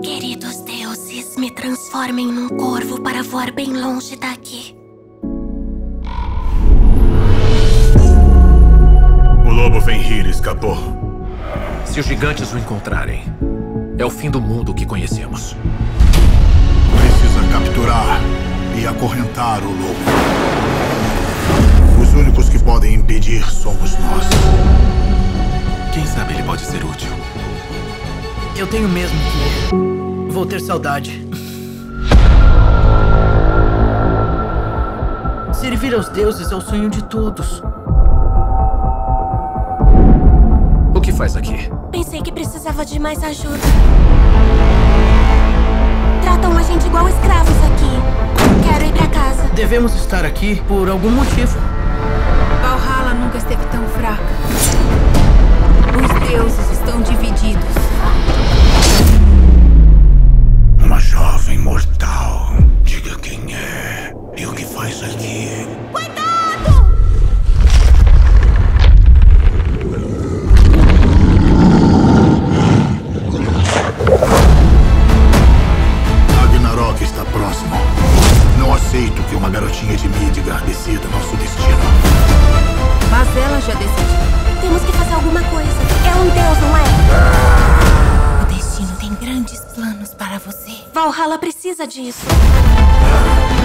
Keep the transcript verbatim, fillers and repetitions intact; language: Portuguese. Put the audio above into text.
Queridos deuses, me transformem num corvo para voar bem longe daqui. O lobo Fenrir escapou. Se os gigantes o encontrarem, é o fim do mundo que conhecemos. Precisa capturar e acorrentar o lobo. Os únicos que podem impedir somos nós. Quem sabe ele pode ser útil. Eu tenho mesmo que... Vou ter saudade. Servir aos deuses é o sonho de todos. O que faz aqui? Pensei que precisava de mais ajuda. Tratam a gente igual escravos aqui. Quero ir pra casa. Devemos estar aqui por algum motivo. Valhalla nunca esteve tão fraca. Os deuses estão divididos. Uma jovem mortal. Diga quem é e o que faz aqui. Cuidado! Ragnarok está próximo. Não aceito que uma garotinha de Midgard decida nosso destino. Mas ela já decidiu. Temos que fazer alguma coisa. É um deus, não é? O destino tem grandes planos para você. Valhalla precisa disso.